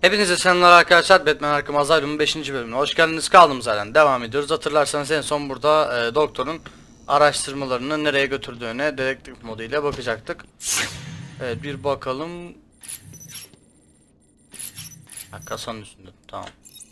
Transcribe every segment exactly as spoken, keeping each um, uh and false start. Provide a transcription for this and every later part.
Hepinize selamlar arkadaşlar. Batman Arkham Asylum'un beşinci bölümüne hoş geldiniz. Kaldığımız yerden devam ediyoruz. Hatırlarsanız en son burada e, doktorun araştırmalarını nereye götürdüğüne dedektif modu ile bakacaktık. Evet, bir bakalım. Ha, kasanın üstünde. Tamam.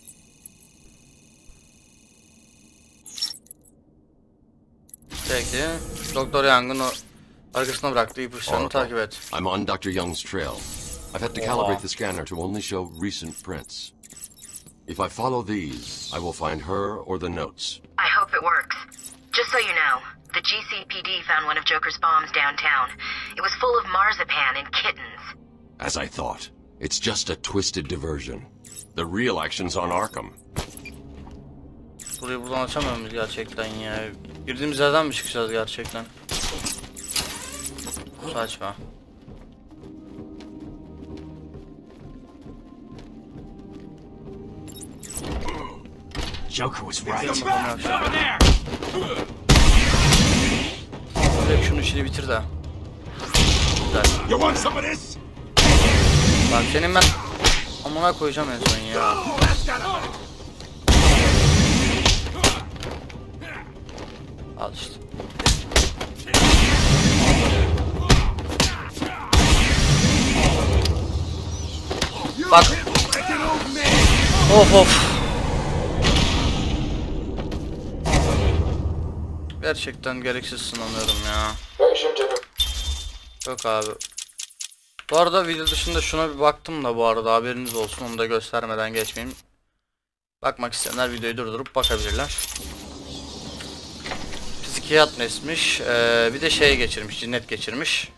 Peki. Doktor Young'un arkasına bıraktığı ipuçlarını takip et. I'm on Doctor Young's trail. I've had to calibrate the scanner to only show recent prints. If I follow these, I will find her or the notes. I hope it works. Just so you know, the G C P D found one of Joker's bombs downtown. It was full of marzipan and kittens. As I thought, it's just a twisted diversion. The real action's on Arkham. Burayı buradan açamıyor muyuz gerçekten ya? Girdiğimiz yerden mi çıkacağız gerçekten? Saçma. Joker was right. Hep şunu işini bitir de. Güzel. You want some of this? Bak senin ben amına koyacağım en son ya. Al işte. Bak. Of of. Gerçekten gereksiz sınanıyorum ya. Yok abi. Bu arada video dışında şuna bir baktım da bu arada haberiniz olsun, onu da göstermeden geçmeyeyim. Bakmak isteyenler videoyu durdurup bakabilirler. Psikiyatrismiş, ee, bir de şey geçirmiş, cinnet geçirmiş.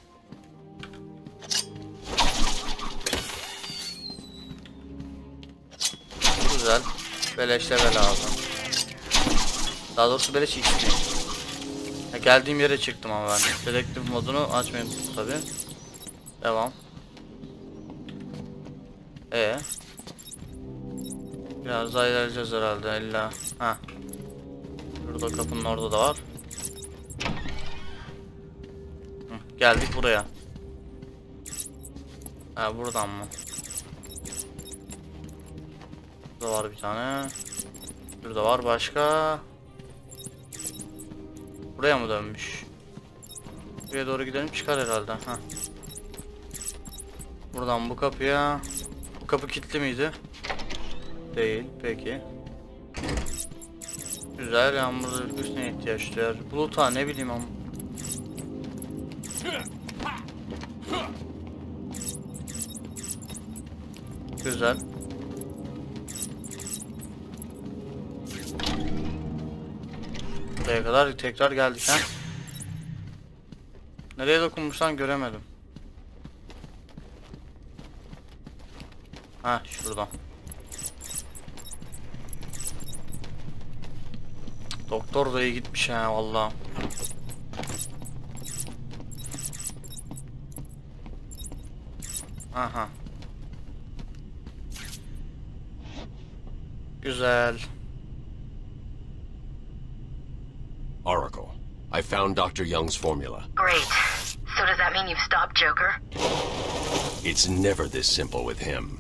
Güzel. Beleş level lazım. Daha doğrusu beleş X P. Ya geldiğim yere çıktım ama ben. Dedektif modunu açmayayım tabi. Devam. Ee. Biraz daha ilerleyeceğiz herhalde illa. Ha. Burada kapının orada da var. Hı, geldik buraya. Ha, buradan mı? Burada var bir tane. Burada var başka. Buraya mı dönmüş? Buraya doğru gidelim, çıkar herhalde. Heh. Buradan bu kapıya. Bu kapı kilitli miydi? Değil. Peki. Güzel. Yani burada üstüne ihtiyaç duyar. Buluta ne bileyim ama. Güzel. Buraya kadar tekrar geldik ha. Nereye dokunmuşsan göremedim. Ha, şuradan. Doktor da iyi gitmiş ha vallahi. Aha. Güzel. Oracle, I found Doctor Young's formula. Great. So does that mean you've stopped Joker? It's never this simple with him.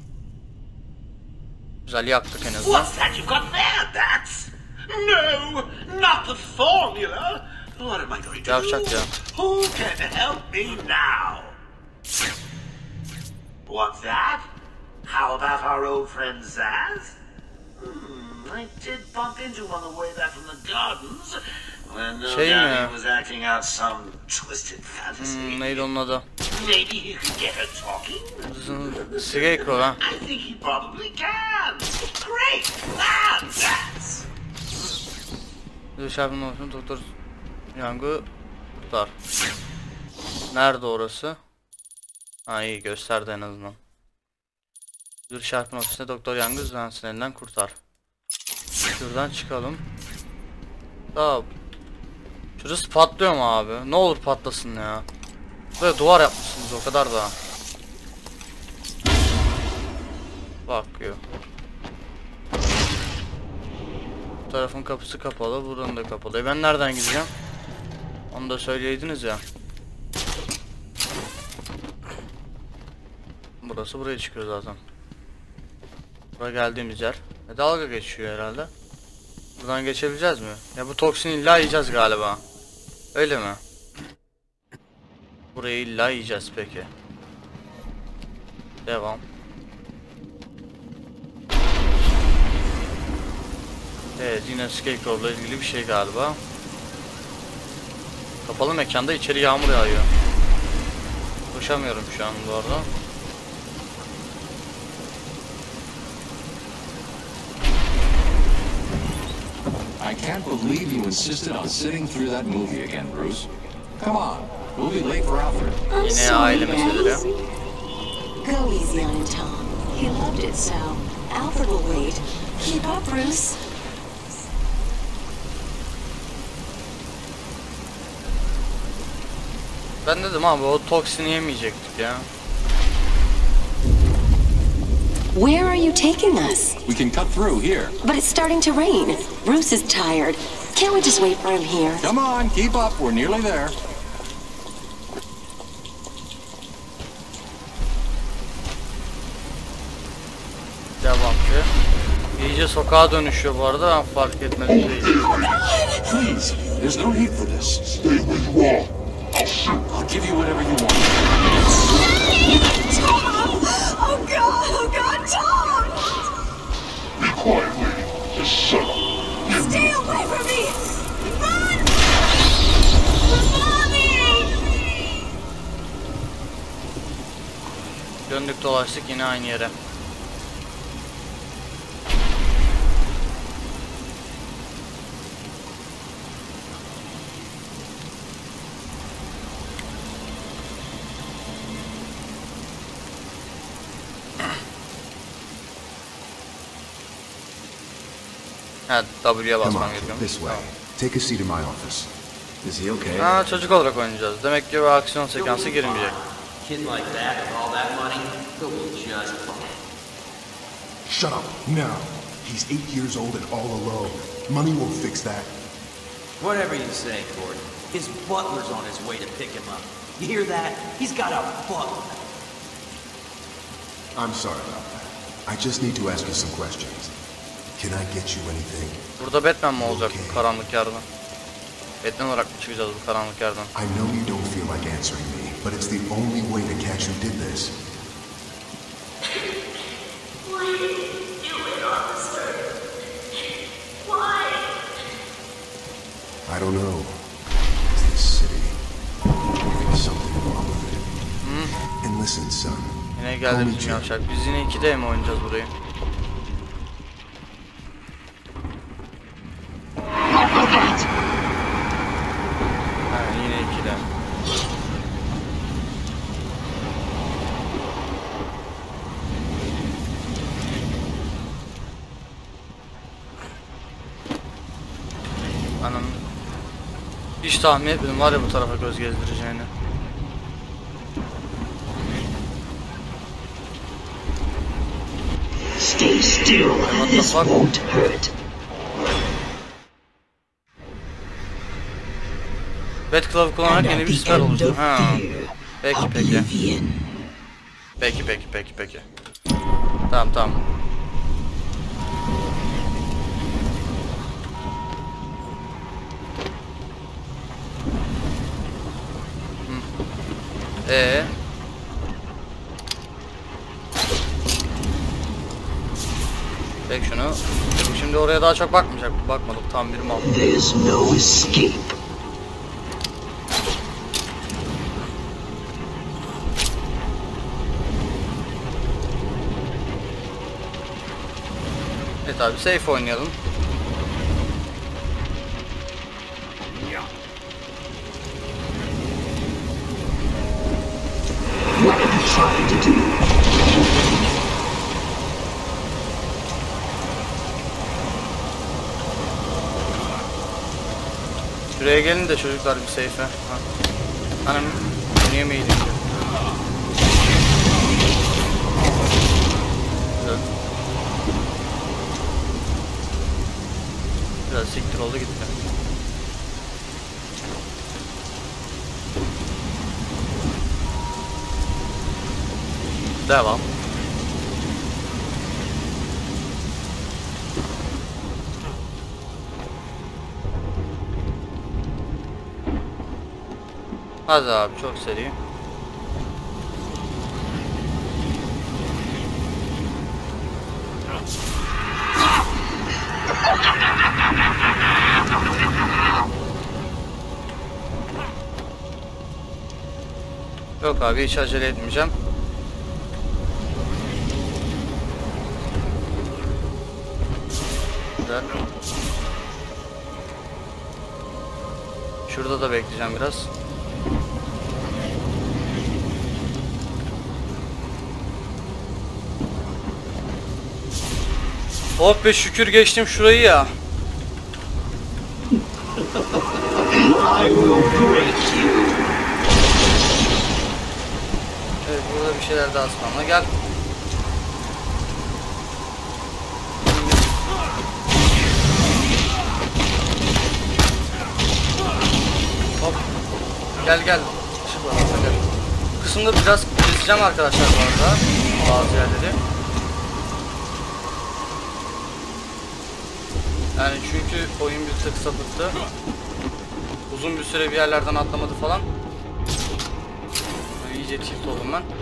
Güzel yaktık en azından. What's that you've got there, Bats? No, not the formula. What am I going to Yavşak do? ya. Who can help me now? What's that? How about our old friend Zaz? Hmm, I did bump into him on the way back from the gardens when no Şey mi doubt ya? he was acting out some twisted fantasy. Hmm, neydi onun adı? Maybe he could get her talking? Scarecrow ha. I think he probably can. Great plan, Bats. Dışarıdan olsun Doktor Young'u kurtar. Nerede orası? Ha, iyi gösterdi en azından. Bir şarkının ofisinde Doktor Young'u Zans'ın elinden kurtar. Şuradan çıkalım. Tamam. Şurası patlıyor mu abi? Ne olur patlasın ya. Böyle duvar yapmışsınız o kadar da. Bakıyor. Bu tarafın kapısı kapalı, buranın da kapalı. E ben nereden gideceğim? Onu da söyleydiniz ya. Burası buraya çıkıyor zaten. Buraya geldiğimiz yer. E, dalga geçiyor herhalde. Buradan geçebileceğiz mi? Ya bu toksini illa yiyeceğiz galiba. Öyle mi? Burayı illa yiyeceğiz peki. Devam. Evet, yine Scarecrow'la ilgili bir şey galiba. Kapalı mekanda içeri yağmur yağıyor. Koşamıyorum şu an bu arada. I can't believe you insisted on sitting through that movie again, Bruce. Come on, we'll be late for Alfred. I'm Yine sorry, aile meseleleri. guys. Go easy on him, Tom. He loved it so. Alfred will wait. Keep up, Bruce. Ben dedim abi o toksini yemeyecektik ya. Where are you taking us? We can cut through here. But it's starting to rain. Bruce is tired. Can't we just wait for him here? Come on, keep up. We're nearly there. Devam ki. İyice sokağa dönüşüyor bu arada, ben fark etmedim değil. Please, there's no need for this. I'll give you whatever you want. Tom! Oh God! Oh God, Tom! Be quiet, lady. Just shut up. Stay away from me! Run! Mommy! Döndük dolaştık yine aynı yere. Ha, W'ye Come basmam on, gerekiyor. this way. Take a seat in my office. Is he okay? Ha, çocuk olarak oynayacağız. Demek ki bir aksiyon sekansı girmeyecek. Kid like that with all that money, he'll be just fine. Shut up, now. He's eight years old and all alone. Money won't fix that. Whatever you say, Gordon. His butler's on his way to pick him up. You hear that? He's got a butler. I'm sorry about that. I just need to ask you some questions. Can I get you anything? Burada Batman mi olacak bu karanlık yerden? Batman olarak mı çıkacağız bu karanlık yerden? I know you don't feel like answering me, but it's the only way to catch who did this. Why did you do it, officer? Why? I don't know. It's this city. There's something wrong with it. Hmm? And listen, son. Yine geldi bizim yavşak. Biz yine ikide mi oynayacağız burayı? Ha, yine ikide. Anam. Hiç tahmin etmedim var ya bu tarafa göz gezdireceğini. Stay still. What the This fuck? won't hurt. Bat Glove kullanarak yeni bir siper oluştu. Ha. Peki peki. Oblivion. Peki peki peki peki. Tamam tamam. Hı. Ee. Peki şunu. Şimdi oraya daha çok bakmayacak. Bakmadık tam bir mal. There's no escape. Evet abi safe oynayalım. What are you trying to do? Şuraya gelin de çocuklar bir safe'e. Ha. Anam niye mi iyiydi? Güzel. Biraz siktir oldu gitti. Devam. Hadi abi, çok seri. Yok abi, hiç acele etmeyeceğim. Güzel. Şurada da bekleyeceğim biraz. Oh be, şükür geçtim şurayı ya. Evet, burada bir şeyler daha spamla, gel. Hop. Gel gel. Şurada gel. Bu kısımda biraz keseceğim arkadaşlar bu arada. Bazı yerleri. Yani çünkü oyun bir tık sapıttı. Uzun bir süre bir yerlerden atlamadı falan. Böyle iyice tilt oldum ben.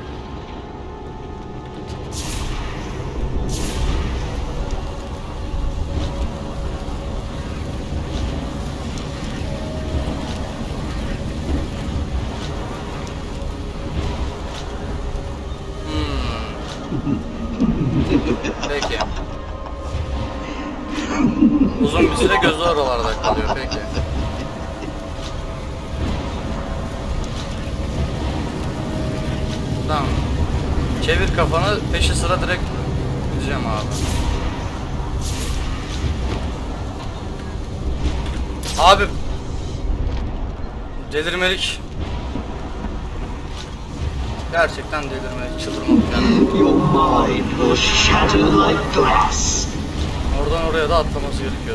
Hmm. Peki. Uzun bir süre gözü oralarda kalıyor, peki. Tamam. Çevir kafanı, peşi sıra direkt gideceğim abi. Abi. Delirmelik. Gerçekten delirmelik, çıldırmalık yani. Your mind will shatter like glass. Oradan oraya da atlaması gerekiyordu.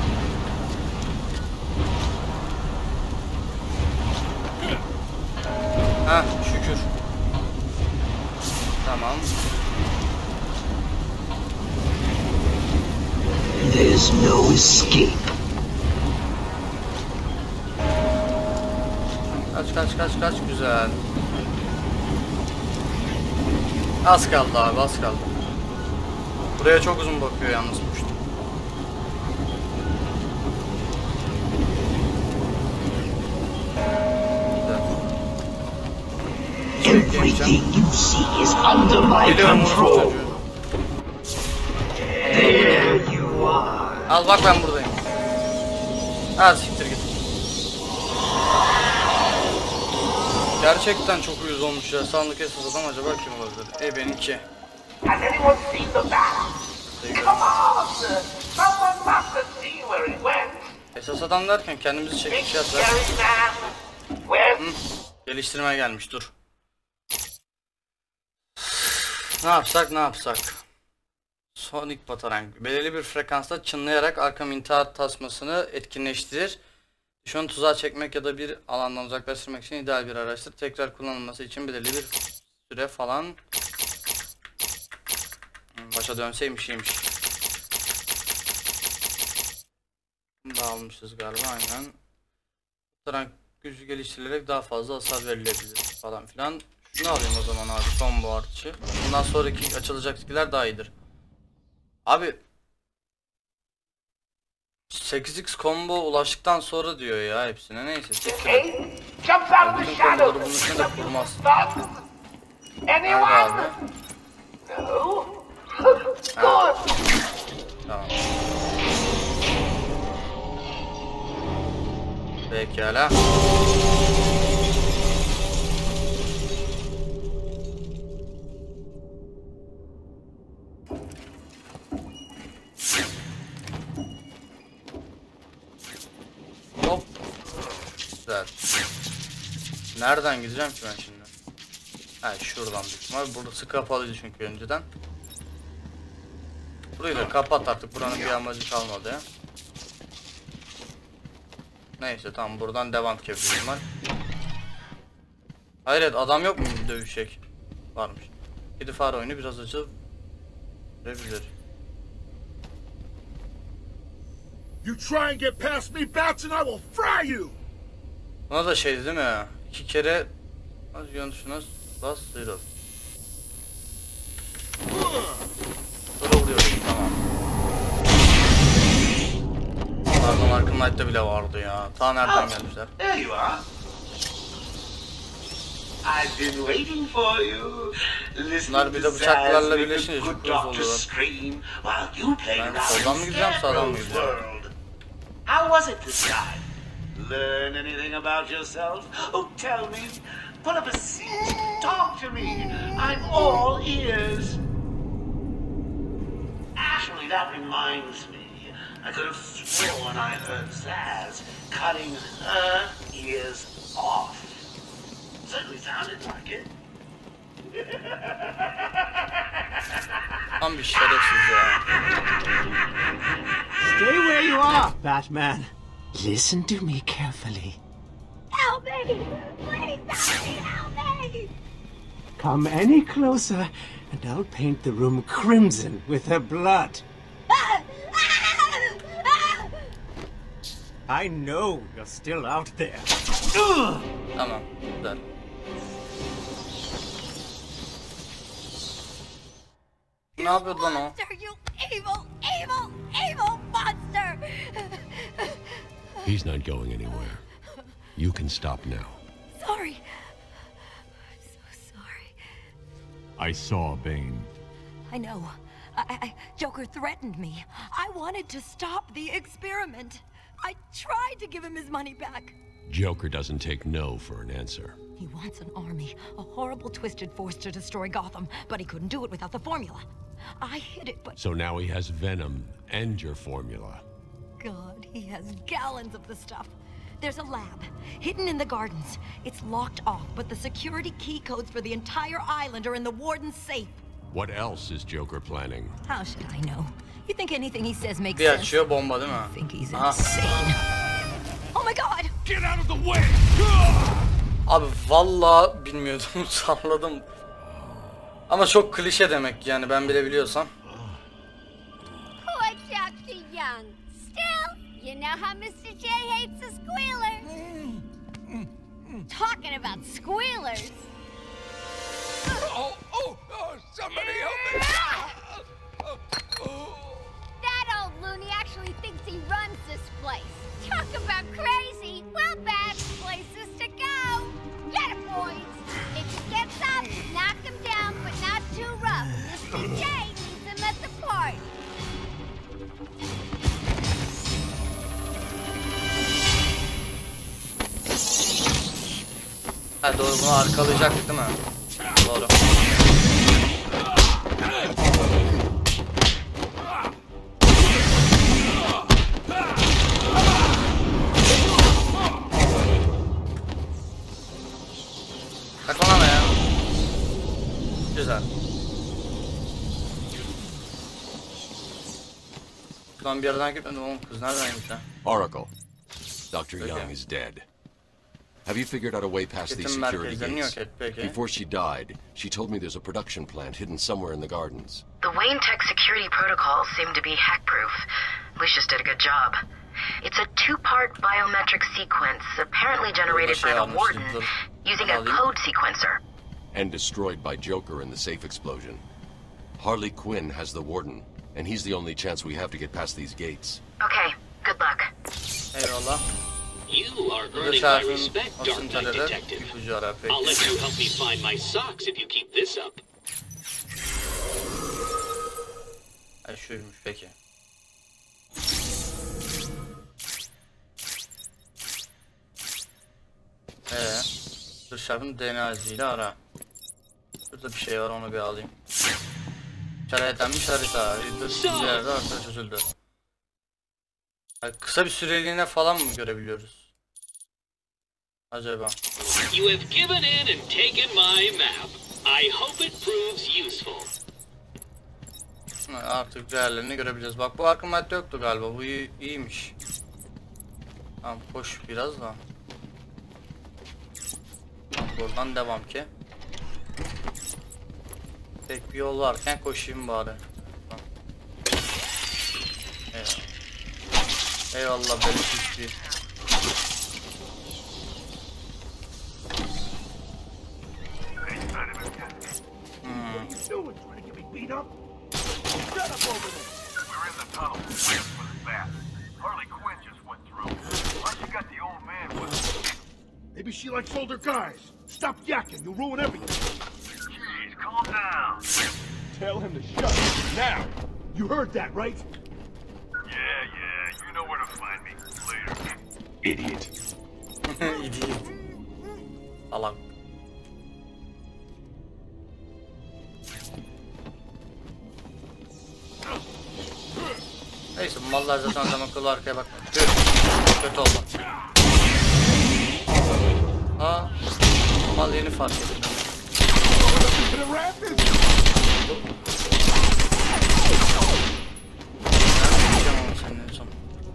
Heh, şükür. Tamam. There's no escape. Kaç kaç kaç kaç, güzel. Az kaldı abi, az kaldı. Buraya çok uzun bakıyor yalnız bu. Everything you see is under my control. There you are. Al bak, ben buradayım. Az siktir git. Gerçekten çok uyuz olmuş ya. Sandık esas adam acaba kim olabilir? E benimki. Has anyone seen the battle? Come on, sir. Someone must have seen where it went. Esas adam derken kendimizi çekmiş yapsak. Hı, geliştirmeye gelmiş, dur. Ne yapsak ne yapsak? Sonic Batarang. Belirli bir frekansta çınlayarak Arkham intihar tasmasını etkinleştirir. Düşmanı tuzağa çekmek ya da bir alandan uzaklaştırmak için ideal bir araçtır. Tekrar kullanılması için belirli bir süre falan. Başa dönseymiş iyiymiş. Bunu da almışız galiba, aynen. Batarang gücü geliştirilerek daha fazla hasar verilebilir falan filan. Şunu alayım o zaman abi, combo artışı. Bundan sonraki açılacak skiller daha iyidir. Abi sekiz x combo ulaştıktan sonra diyor ya hepsine, neyse. Bütün komboları bunun içine de kurmaz. Nerede abi? Ha. Tamam. Pekala. Hop. Güzel. Nereden gideceğim ki ben şimdi? Ha, şuradan büyük ihtimal. Burası kapalıydı çünkü önceden. Burayı da kapat artık, buranın bir amacı kalmadı ya. Neyse tamam, buradan devam ki büyük ihtimal. Hayret, adam yok mu dövüşecek? Varmış. Kedi fare oyunu biraz acı verebilir. You try and get past me, Batson, I will fry you. Buna da şey değil mi? İki kere yön tuşuna bas sıyrıl. Sonra vuruyoruz, tamam. Pardon, Arkham Knight'ta bile vardı ya. Ta nereden gelmişler? There you are. I've been waiting for you. Bunlar bir de bıçaklarla birleşince çok hızlı oluyorlar. Ben soldan mı gideceğim, sağdan mı gideceğim? How was it this time? Learn anything about yourself? Oh, tell me. Put up a seat. Talk to me. I'm all ears. Actually, that reminds me. I could have sworn I heard Zaz cutting her ears off. Certainly sounded like it. Tam bir şerefsiz ya. Stay where you are, Batman. Listen to me carefully. Help me! Please, somebody help me! Come any closer, and I'll paint the room crimson with her blood. I know you're still out there. Tamam, güzel. Ne yapıyordu lan o? Monster, you evil, evil, evil monster! He's not going anywhere. You can stop now. Sorry. I'm so sorry. I saw Bane. I know. I, I, Joker threatened me. I wanted to stop the experiment. I tried to give him his money back. Joker doesn't take no for an answer. He wants an army, a horrible twisted force to destroy Gotham, but he couldn't do it without the formula. I hid it, but... So now he has Venom and your formula. God, he has gallons of the stuff. There's a lab, hidden in the gardens. It's locked off, but the security key codes for the entire island are in the warden's safe. What else is Joker planning? How should I know? You think anything he says makes Bir sense? açıyor, bomba değil mi? I think he's Aha. insane. Oh my God! Get out of the way! Abi vallahi bilmiyordum, salladım. Ama çok klişe demek yani, ben bile biliyorsam. Poor Doctor Young. Still, you know how Mister J hates a squealer. Talking about squealers. Oh, oh, oh, somebody help me! That old loony actually thinks he runs this place. Talk about crazy. Well, bad places to go. Get it, boys. If he gets up, knock him down, but not too rough. Mister J needs him at the party. Ha doğru, bunu arkalayacaktık değil mi? Doğru. Kaçmalama ya. Güzel. Şuradan bir yerden gitmedim oğlum, kız nereden gitti? Oracle. Doctor Young is dead. Have you figured out a way past these security gates? Before she died, she told me there's a production plant hidden somewhere in the gardens. The Wayne Tech security protocols seem to be hack-proof. Lucius did a good job. It's a two-part biometric sequence, apparently generated by the Warden, using a code sequencer. And destroyed by Joker in the safe explosion. Harley Quinn has the Warden, and he's the only chance we have to get past these gates. Okay, good luck. Eyvallah. You are earning my respect, Dark Knight Detective. I'll let you help me find my socks if you keep this up. Ay şuymuş peki. Eee dışarının D N A iziyle ara. Burada bir şey var, onu bir alayım. İşaretlenmiş harita. Bir yerde harita çözüldü. Yani kısa bir süreliğine falan mı görebiliyoruz? Acaba? You have given in and taken my map. I hope it proves useful. Artık değerlerini görebileceğiz. Bak bu Arkham Knight'ta yoktu galiba. Bu iyi, iyiymiş. Tamam koş biraz da. Buradan devam ki. Tek bir yol varken koşayım bari. Eyvallah. Eyvallah böyle bir doing? Trying to get me beat up? Shut up over there. We're in the tunnel. Waiting for the bat. Harley Quinn just went through. Plus you got the old man with her. Maybe she likes older guys. Stop yakking. You'll ruin everything. Jeez, calm down. Tell him to shut up now. You heard that, right? Yeah, yeah. You know where to find me. Later. Idiot. Idiot. Salak. Neyse mallar zaten adam akıllı arkaya bakma. Kötü, kötü oldu. Aa, mal yeni fark ettim. Senin son.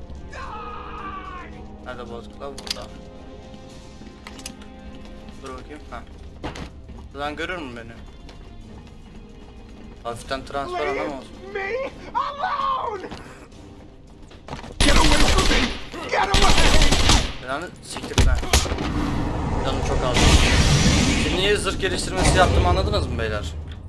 Nerede bozuklar? Burada. Dur bakayım. Ha. Buradan görür mü beni? Hafiften transfer adam olsun. Me alone! Get away from me! Get away! Yani siktir lan. Canım çok az. Şimdi niye zırh geliştirmesi yaptım anladınız mı beyler?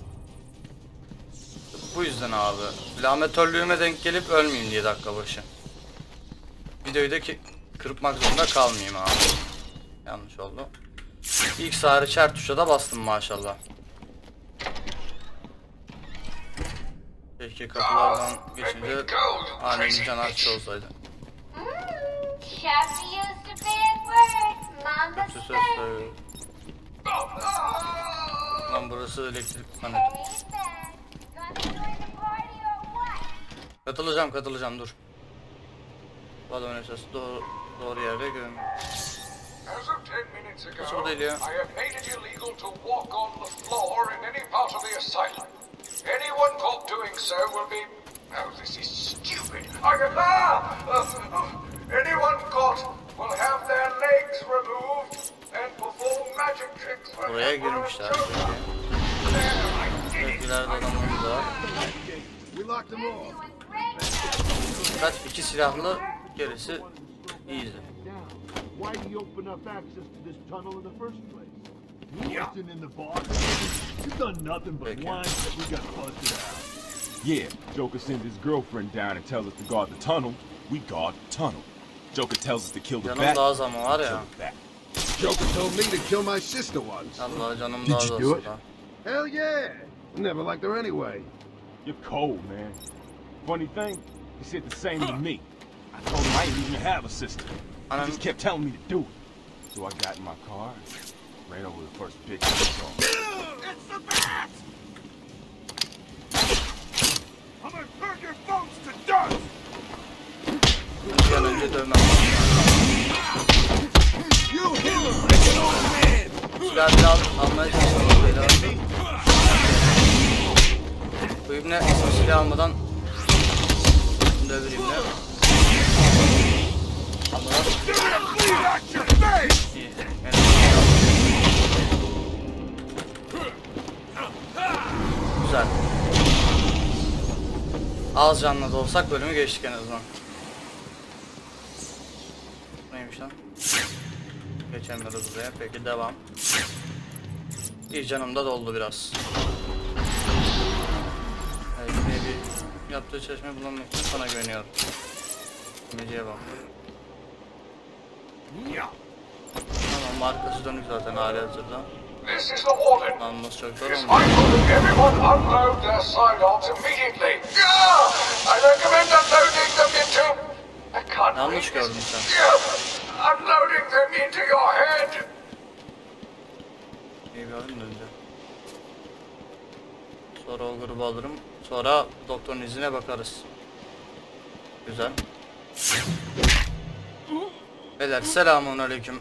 Bu yüzden abi. Lametörlüğüme denk gelip ölmeyeyim diye dakika başı. Videoyu da ki kırpmak zorunda kalmayayım abi. Yanlış oldu. İlk sarı çer tuşa da bastım maşallah. Keşke kapılardan geçince annemin canı açık olsaydı. Kötü söz söylüyor. Lan burası elektrik zannettim. Katılacağım katılacağım dur. Bu adamın esası doğru, doğru yerde görünüyor. As of ten minutes ago, Nasıl bu değil ya? I have made it illegal to walk on the floor in any part of the asylum. Anyone caught doing so will be... Oh, this is stupid. I can... Ah! Uh, uh, anyone caught will have their legs removed and perform magic tricks. Buraya girmişler peki. Evet, ileride adamlarımız var. Kaç iki silahlı gerisi easy. Why do you open up access to this tunnel in the first place? You wasn't in the box. You've done nothing but whine that we got busted out. Yeah, Joker sends his girlfriend down and tells us to guard the tunnel. We guard the tunnel. Joker tells us to kill the Canım bat. daha az ama var ya. Joker told me to kill my sister once. Allah canım daha az aslında. Hell yeah. Never liked her anyway. You're cold, man. Funny thing, he said the same to me. I told him I didn't even have a sister. He just kept telling me to do it. So I got in my car, ran over the first bitch I saw. It's the bat! I'm gonna burn your bones to dust! Bir an önce dövmem. You hit him like an old man! Silah biraz almaya çalışıyorum beyler. Bu ibne silah almadan dövüreyim de. Almadan. İyi. Güzel. Az canlı da olsak bölümü geçtik en azından. Neymiş lan? Geçemiyoruz buraya. Peki devam. İyi canım da doldu biraz. Evet, yine bir yaptığı çalışmayı bulamamak için sana güveniyorum. Meciye bak. Tamam, markası dönük zaten hali hazırda. This is the warden. Anlaması çok zor It's olmuyor. vital that everyone unload their sidearms immediately. Yeah! I recommend unloading them into... I can't Yanlış read gördüm this. sen. Yeah! Unloading them into your head. İyi gördün mü önce? Sonra o grubu alırım. Sonra doktorun izine bakarız. Güzel. Beyler selamünaleyküm.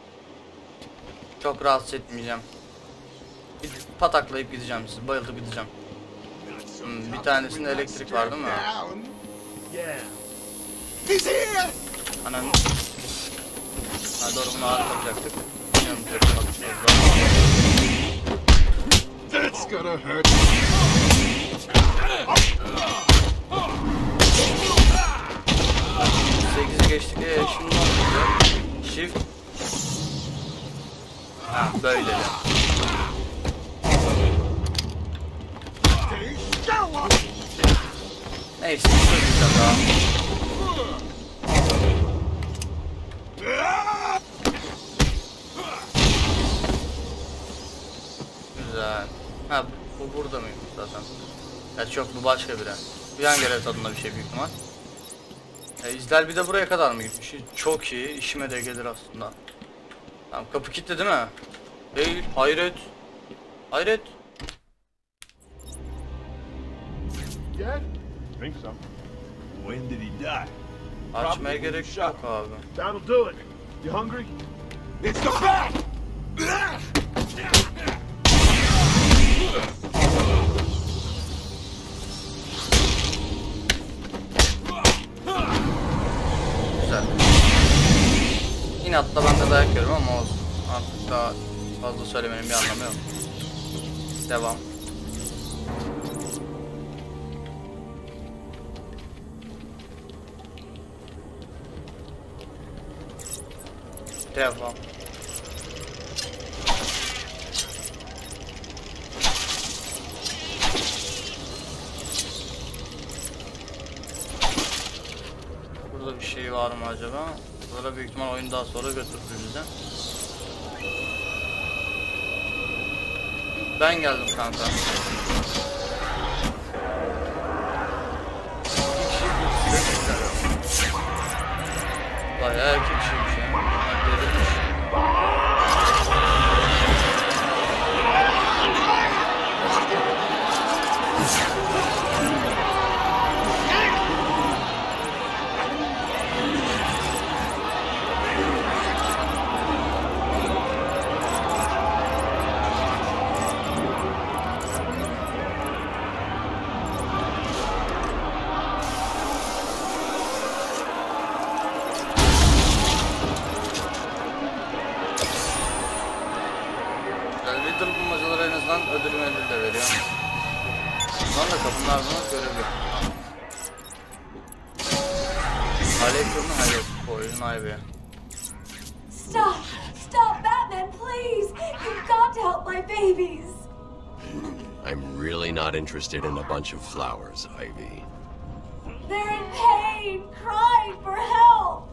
Çok rahatsız etmeyeceğim. Bir pataklayıp gideceğim sizi. Bayıltıp gideceğim. Hmm, bir tanesinde elektrik var değil mi? Anan. Ha doğru, bunu ağır yapacaktık. Bilmiyorum tek That's gonna hurt. sekizi geçtik. Eee şundan olacak. Shift. Ha böyle de. Neyse, söyleyeceğim daha. Güzel. Ha, bu burada mıyım zaten? Gerçi yok, bu başka biri. Bir an görev tadında bir şey büyük ihtimal. E, izler bir de buraya kadar mı gitmiş? Çok iyi, işime de gelir aslında. Tamam, kapı kilitli değil mi? Değil, hayret. Hayret. Dead? Think so. When did he die? Açmaya gerek yok abi. That'll do it. You hungry? It's the bat! Güzel. İnatla ben de dayak yiyorum ama olsun. Artık daha fazla söylemenin bir anlamı yok. Devam. Devam. Burada bir şey var mı acaba? Burada büyük ihtimal oyun daha sonra götürdü bizi. Ben geldim kanka. Bayağı iki kişiymiş ya. Delirmiş. Ödül ödül de veriyor. Lan da kapının ardına görevi. Aleyküm hayır. Oyun ayıbı. Stop! Stop, Batman, please! You've got to help my babies! I'm really not interested in a bunch of flowers, Ivy. They're in pain, crying for help!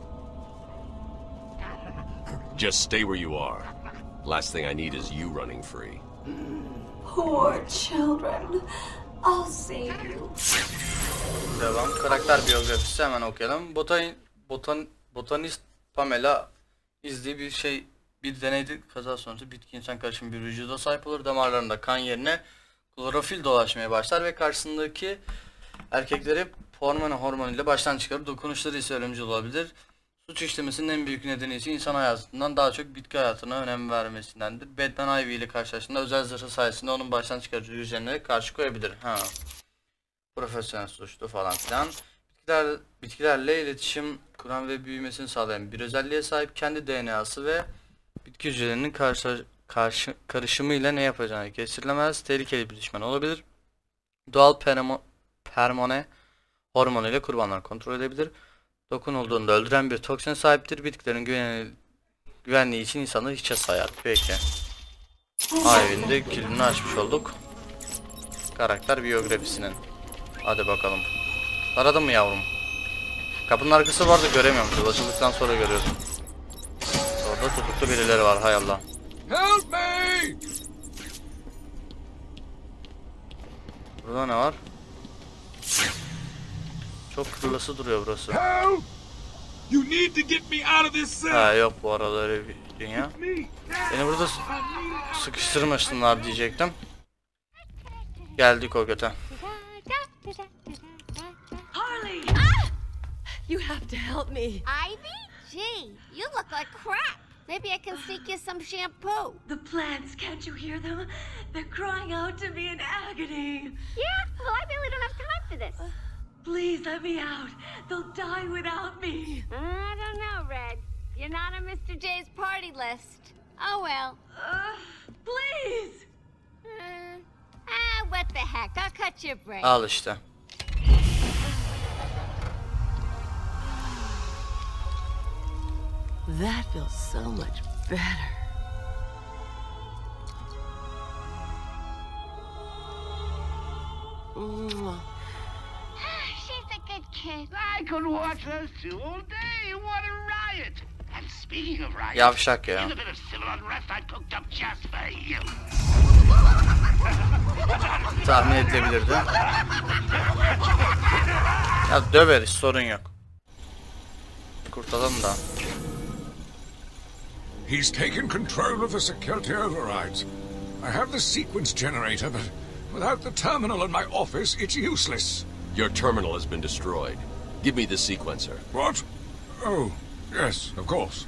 Just stay where you are. Last thing I need is you running free. Poor children. I'll save you. Devam. Karakter biyografisi hemen okuyalım. Botan, botan, botanist Pamela izlediği bir şey, bir deneydi. Kaza sonrası bitki insan karışımı bir vücuda sahip olur. Damarlarında kan yerine klorofil dolaşmaya başlar ve karşısındaki erkekleri hormon hormonuyla baştan çıkarır. Dokunuşları ise ölümcül olabilir. Suç işlemesinin en büyük nedeni ise insan hayatından daha çok bitki hayatına önem vermesindendir. Batman Ivy ile karşılaştığında özel zırhı sayesinde onun baştan çıkarıcı güçlerine karşı koyabilir. Ha. Profesyonel suçlu falan filan. Bitkiler, bitkilerle iletişim kuran ve büyümesini sağlayan bir özelliğe sahip, kendi D N A'sı ve bitki hücrelerinin karşı, karşı, karışımıyla ne yapacağını kestirilemez. Tehlikeli bir düşman olabilir. Doğal permo, permone hormonu ile kurbanları kontrol edebilir. Dokunulduğunda öldüren bir toksine sahiptir. Bitkilerin güven güvenliği için insanı hiçe sayar. Peki. Ivy'nin de kilidini açmış olduk. Karakter biyografisinin. Hadi bakalım. Aradın mı yavrum? Kapının arkası vardı, göremiyorum. Açıldıktan sonra görüyorsun. Orada tutuklu birileri var, hay Allah. Help me! Burada ne var? Çok kırılası duruyor burası. You need to get me out of this cell. Ha yok, bu arada öyle bir dünya. Beni burada sıkıştırmışlar diyecektim. Geldik o göte. Harley! Ah! You have to help me. Ivy? Gee, you look like crap. Maybe I can sneak you some shampoo. The plants, can't you hear them? They're crying out to me in agony. Yeah, well, I really don't have time for this. Uh, please let me out. They'll die without me. I don't know, Red. You're not on Mister J's party list. Oh, well. Uh, please. Uh, ah, what the heck? I'll cut your break. Al işte. That feels so much better. She's the kid. I could watch those two all day. What a riot! And speaking of riots, yavşak ya. here's a bit of civil unrest I cooked up just for you. Tahmin edilebilirdi. Ya döveriz, sorun yok. Kurtulalım da. He's taken control of the security overrides. I have the sequence generator, but without the terminal in my office, it's useless. Your terminal has been destroyed. Give me the sequencer. What? Oh, yes, of course.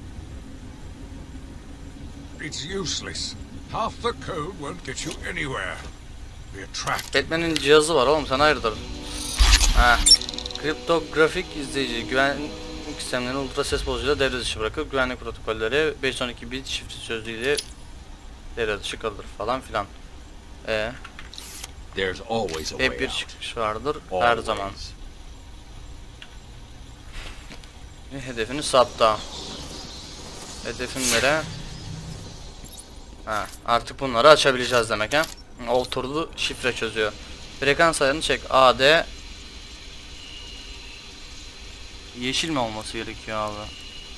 It's useless. Half the code won't get you anywhere. Be a trap. Batman'in cihazı var oğlum, sen hayırdır? Ha. Kriptografik izleyici güvenlik sistemlerini ultra ses bozucuyla devre dışı bırakıp güvenlik protokolleri beş yüz on iki bit şifre sözlüğüyle devre dışı kalır falan filan. Ee. There's always a way Hep bir out. çıkış vardır her Always. zaman. Hedefini sattı. Hedefim nere? Ha, artık bunları açabileceğiz demek ha. Olturlu şifre çözüyor. Frekans ayarını çek. A D yeşil mi olması gerekiyor abi?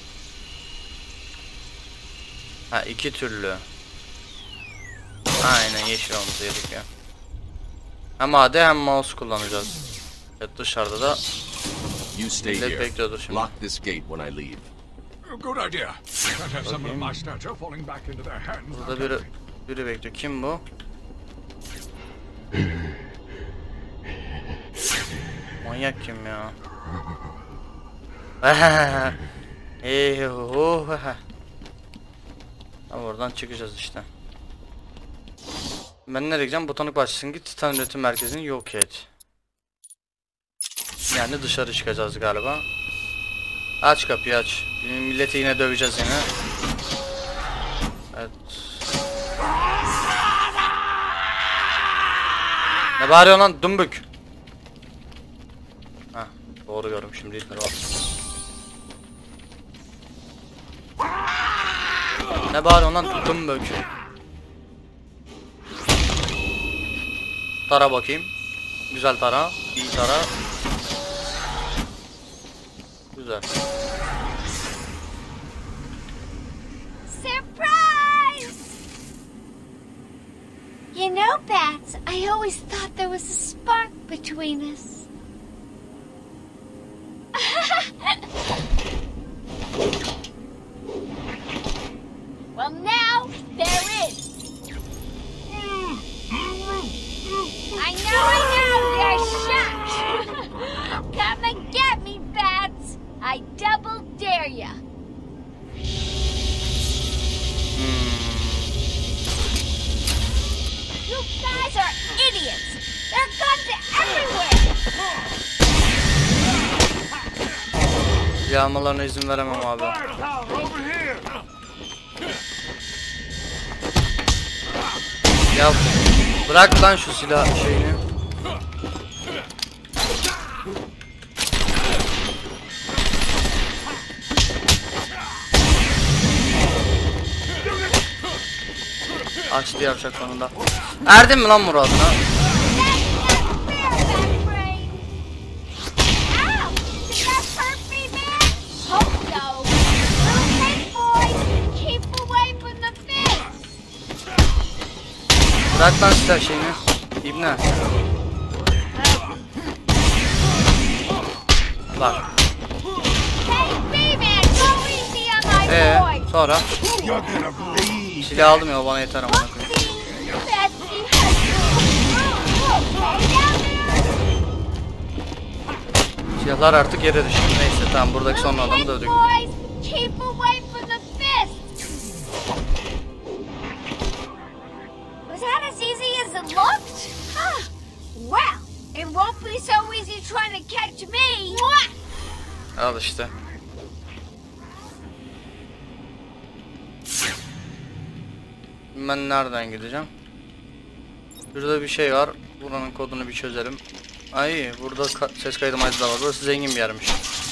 Ha, iki türlü. Aynen, yeşil olması gerekiyor. Hem A D hem mouse kullanacağız. Evet, dışarıda da You stay millet here. bekliyordur şimdi. Lock this gate when I leave. Good idea. Can't have someone of my stature falling back into their hands. Burada biri, biri bekliyor. Kim bu? Manyak kim ya? Eyhuhu. Ama oradan çıkacağız işte. Ben nereye gideceğim? Botanik bahçesine git. Titan üretim merkezini yok et. Yani dışarı çıkacağız galiba. Aç kapıyı, aç. Milleti yine döveceğiz yine. Evet. Ne bağırıyorsun lan dümbük? Heh, doğru gördüm şimdi. Ne bağırıyorsun lan dümbük? Tara bakayım. Güzel tara. İyi tara. Güzel. Surprise! You know, Bats, I always thought there was a spark between us. Well, now there is. I know, I know, you're shocked. Come and get me, Bats. I double dare ya. You guys are idiots. There are guns everywhere. Yağmalarına izin veremem abi. Ya bırak lan şu silah şeyini. Açtı yapacak sonunda. Erdin mi lan muradına? Bırak lan silah şeyini. İbne. Bak. Eee sonra silah aldım ya, bana yeter ama. Silahlar artık yere düştü. Neyse tamam, buradaki son adamı da öldük. Was that as easy as it looked? Huh. Well, it won't be so easy trying to catch me. Al işte. Ben nereden gideceğim? Burada bir şey var. Buranın kodunu bir çözelim. Ay, burada ka ses kaydı maydı da var. Burası zengin bir yermiş.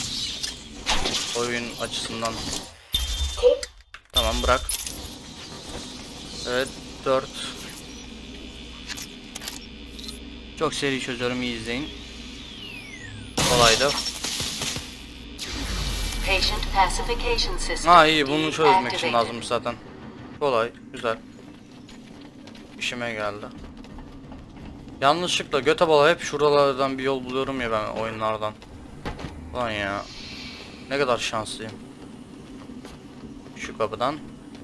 Oyun açısından. Tamam, bırak. Evet, dört. Çok seri çözüyorum, iyi izleyin. Kolaydı. Ha iyi, bunu çözmek için lazım zaten. Kolay, güzel. İşime geldi. Yanlışlıkla göte bala hep şuralardan bir yol buluyorum ya ben oyunlardan. Lan ya. Ne kadar şanslıyım. Şu kapıdan.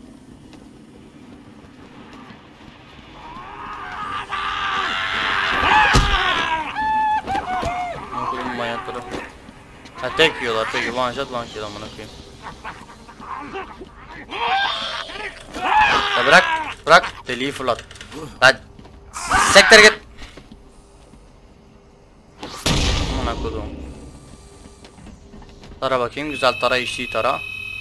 Okulun manyakları. Ha tek yiyorlar peki, one shot one kill amına koyayım. Ya bırak, bırak deliği fırlat. Hadi. Sektere git. Amına koydum. Tara bakayım, güzel tara, işi tara.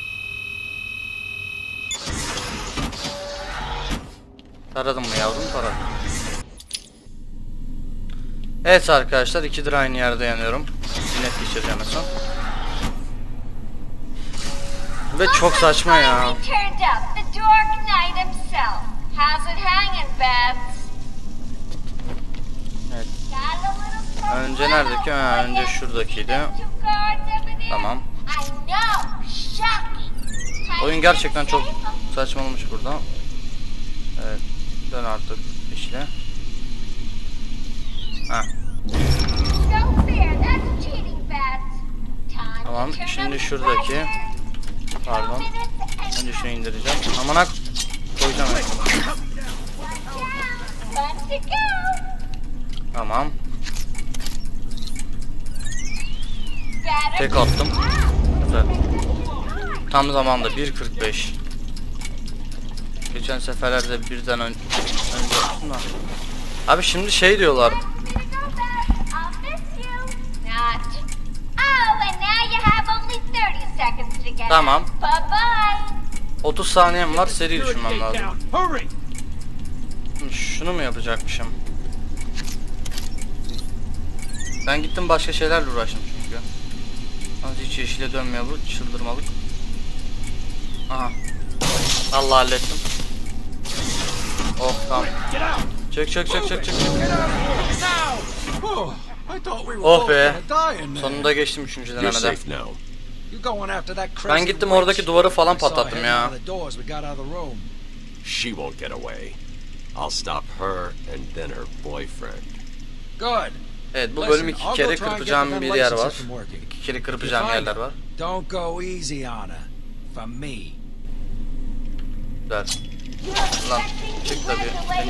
Taradım mı yavrum, taradım. Evet arkadaşlar, ikidir aynı yerde yanıyorum. Net geçireceğim en son. Ve çok saçma ya. Evet. Önce neredeki? Ha, önce şuradakiydi. Tamam. Oyun gerçekten çok saçmalamış burada. Evet. Dön artık işle. Ha. Tamam. Şimdi şuradaki. Pardon. Önce şunu indireceğim. Amanak koyacağım. Tamam. Tek attım. Güzel. Tam zamanda bir kırk beş. Geçen seferlerde birden ön önce yaptım da. Abi şimdi şey diyorlar. Tamam. otuz saniyem var, seri düşünmem lazım. Şunu mu yapacakmışım? Ben gittim başka şeylerle uğraştım çünkü. Az hiç yeşile dönmüyor bu, çıldırmalık. Aha. Allah hallettim. Oh tamam. Çek çek çek çek çek. Oh be. Sonunda geçtim üçüncü denemede. Ben gittim oradaki duvarı falan patlattım ya. She won't get away. I'll stop her and then her boyfriend. Good. Evet, bu bölüm iki kere kırpacağım bir yer var. İki kere kırpacağım yerler var. Don't go easy on her. For me. Güzel. Lan çık tabii.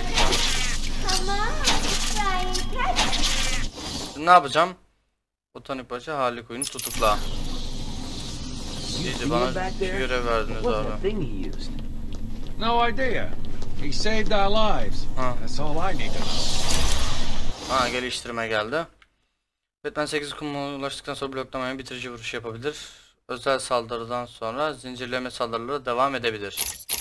Şimdi ne yapacağım? Botanik Paşa Harley tutukla. İyice bana bir görev verdiniz abi. No idea. He saved our lives. That's all I need to know. Ha, geliştirme geldi. Batman sekiz kumuna ulaştıktan sonra bloklamaya bitirici vuruş yapabilir. Özel saldırıdan sonra zincirleme saldırıları devam edebilir.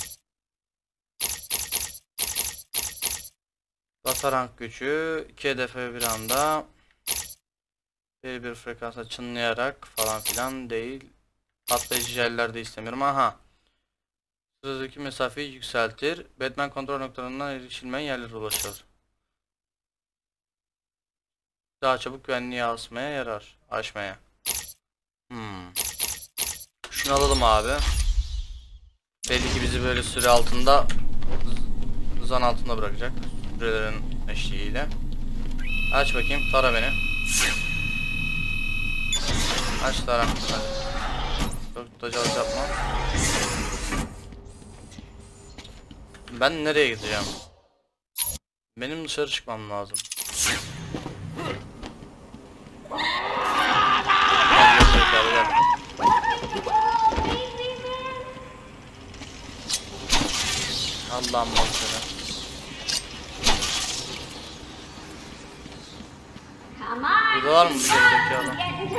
Basarank gücü iki hedefe bir anda bir bir frekansa çınlayarak falan filan değil. Patlayıcı jeller de istemiyorum. Aha. Sıradaki mesafeyi yükseltir. Batman kontrol noktalarından erişilmeyen yerlere ulaşır. Daha çabuk güvenliği asmaya yarar. Aşmaya. Hmm. Şunu alalım abi. Belli ki bizi böyle süre altında, zan altında bırakacak. Sürelerin eşliğiyle. Aç bakayım. Tara beni. Aç tara. Çok tecavüz yapma. Ben nereye gideceğim? Benim dışarı çıkmam lazım. Allah'ım baksana. Burada var mı bir gerideki adam?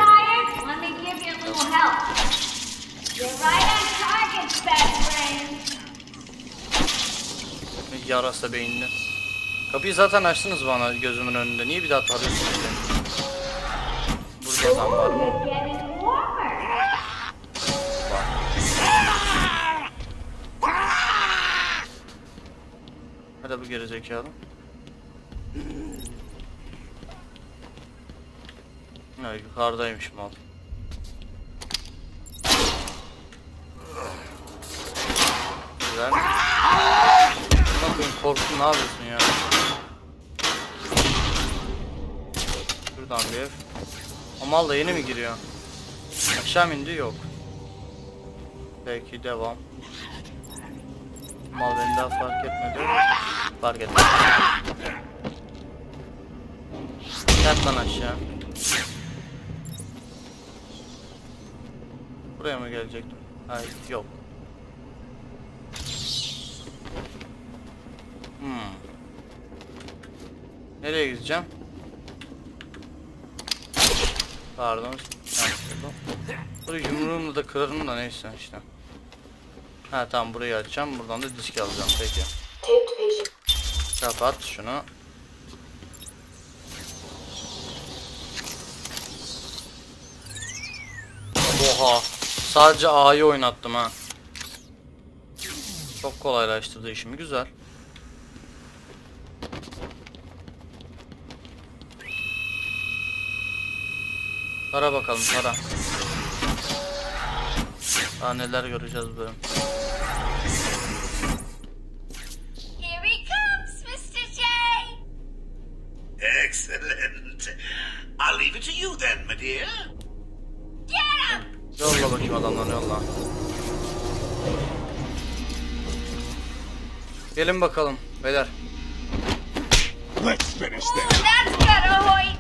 Yarasa beyinli. Kapıyı zaten açtınız bana gözümün önünde. Niye bir daha tarıyorsunuz ki? Burada adam var mı? Hadi bu gerizekalı. Ya yukarıdaymış mal. Güzel. Bakın korktun, ne yapıyorsun ya? Şuradan bir ev. O mal da yeni mi giriyor? Aşağı mı indi? Yok. Peki devam. Mal beni daha fark etmedi. Fark etmedi. Yat lan aşağı. Buraya mı gelecektim? Hayır, yok. Hmm. Nereye gideceğim? Pardon. Burayı yumruğumla da kırarım da neyse işte. Ha tamam, burayı açacağım. Buradan da disk alacağım. Peki. Kapat şunu. Oha. Sadece A'yı oynattım ha. Çok kolaylaştırdı işimi. Güzel. Tara bakalım, tara. Daha neler göreceğiz böyle. Here he comes, mister J. Excellent. I'll leave it to you then, my dear. Get him! Yolla bakayım adamları, yolla. Gelin bakalım beyler. Let's finish Ooh, that's better, Hoyt.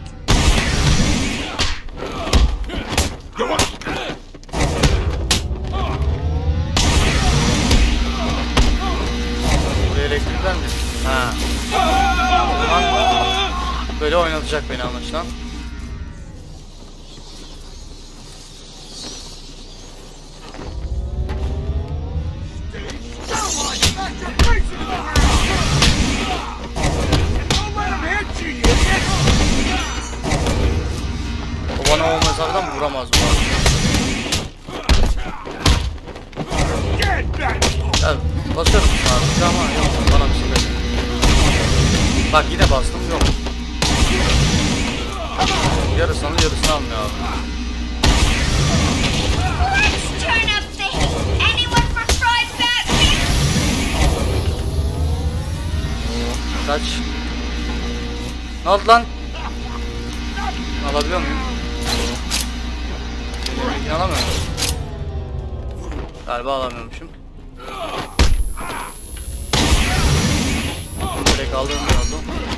Buraya elektrikler mi? Ha. O zaman böyle oynatacak beni anlaşılan. O bana o mesafeden vuramaz bu arada. Ya basıyorum sadece ama yok, bana bir şey değil. Bak yine bastım, yok. Yarısını yarısını almıyor abi. Kaç. Ne oldu lan? Alabiliyor muyum? Alamıyorum. Galiba alamıyormuşum. Direkt aldım mı oldu?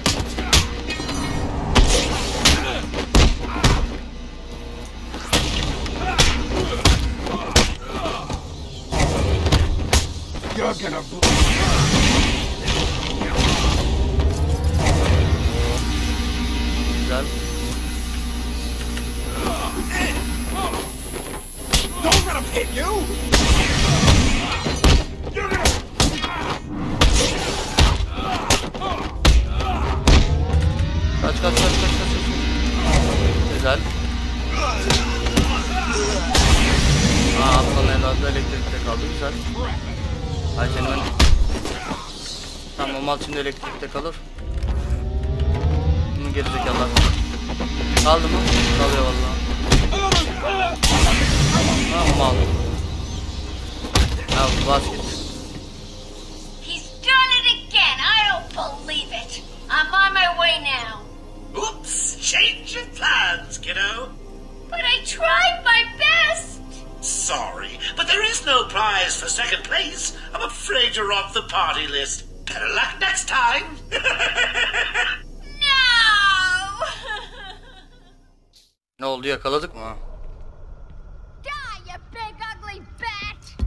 You're gonna Güzel. Don't let him hit you! You're gonna... Kaç kaç kaç kaç kaç. Güzel. Aa, alttan herhalde elektrikte kaldı, güzel. Ay seni ben... Tamam, mal şimdi elektrikte kalır. Bunu gerizekalılar. Kaldı mı? Kalıyor vallahi. Tamam, mal. Ya basket. He's done it again. I don't believe it. I'm on my way now. Oops, change of plans, kiddo. But I tried my best. Sorry, but there is no prize for second place. I'm afraid you're off the party list. Better luck next time. No! Ne oldu, yakaladık mı? Die, you big ugly bat!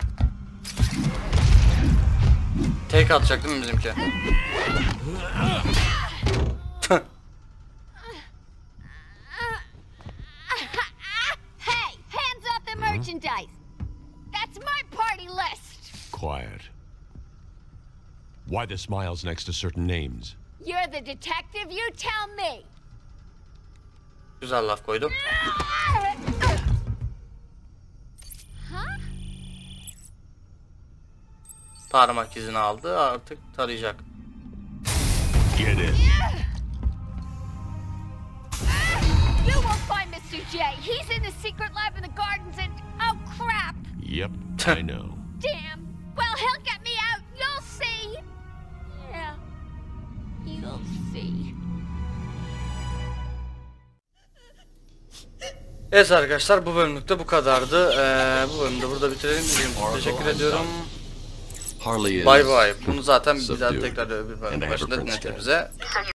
Tek atacak değil mi bizimki? Hey, hands off the merchandise. That's my party list. Quiet. Why the smiles next to certain names? You're the detective, you tell me. Güzel laf koydum. Huh? Parmak izini aldı, artık tarayacak. Get in. You won't find Yep, I know. Damn. Well, he'll get me out. You'll see. Yeah. You'll see. Evet arkadaşlar, bu bölümlükte bu kadardı. Ee, bu bölümde burada bitirelim. Teşekkür ediyorum. Bay bay. Bunu zaten bir daha tekrar bir bölüm başında dinletir bize.